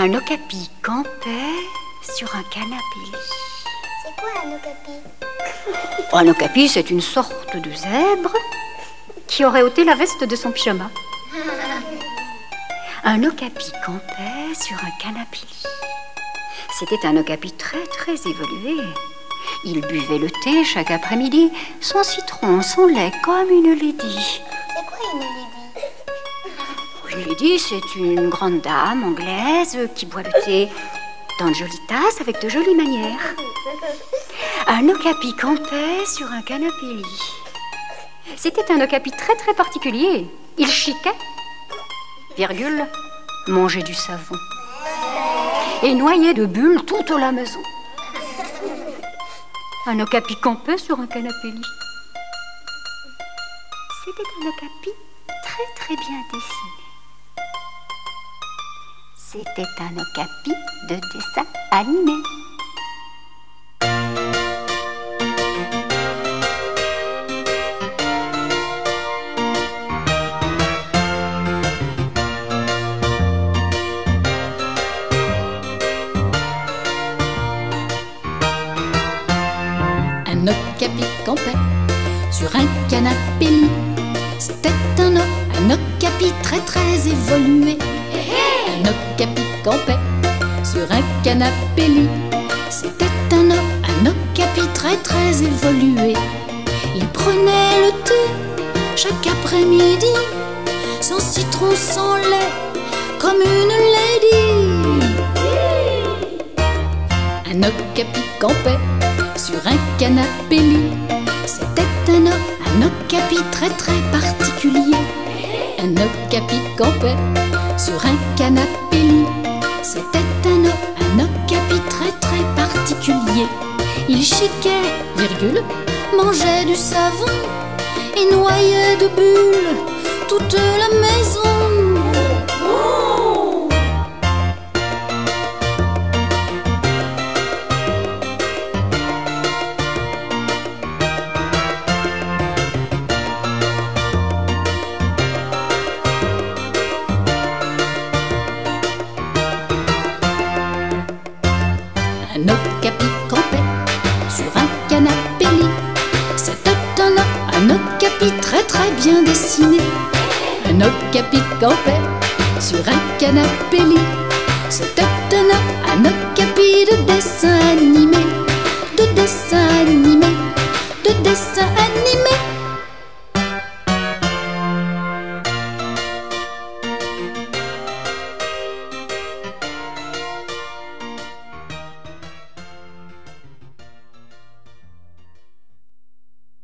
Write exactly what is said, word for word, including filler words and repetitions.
Un okapi campait sur un canapé. C'est quoi un okapi? Un okapi, c'est une sorte de zèbre qui aurait ôté la veste de son pyjama. Un okapi campait sur un canapé. C'était un okapi très très évolué. Il buvait le thé chaque après-midi, son citron, son lait, comme une lady. C'est quoi une lady? Une lady, c'est une grande dame anglaise qui boit le thé dans de jolies tasses avec de jolies manières. Un okapi campait sur un canapé-lit. C'était un okapi très très particulier. Il chiquait, virgule, mangeait du savon et noyait de bulles toute la maison. Un okapi campait sur un canapé-lit. C'était un okapi très très bien dessiné. C'était un okapi de dessin animé. Un okapi campait sur un canapé-lit. C'était un, un okapi très très évolué. Un okapi campait sur un canapé-lit. C'était un, un okapi très très évolué. Il prenait le thé chaque après-midi, sans citron, sans lait, comme une lady. Un okapi campait sur un canapé-lit. C'était un, un okapi très très particulier. Un okapi campait sur un canapé-lit. C'était un, un okapi très très particulier. Il chiquait, virgule, mangeait du savon et noyait de bulles toute la maison. Un okapi campait sur un canapé-lit. C'était un, un okapi très très bien dessiné. Un okapi campait sur un canapé-lit. C'était un, un okapi de dessin animé. De dessin animé. De dessin animé.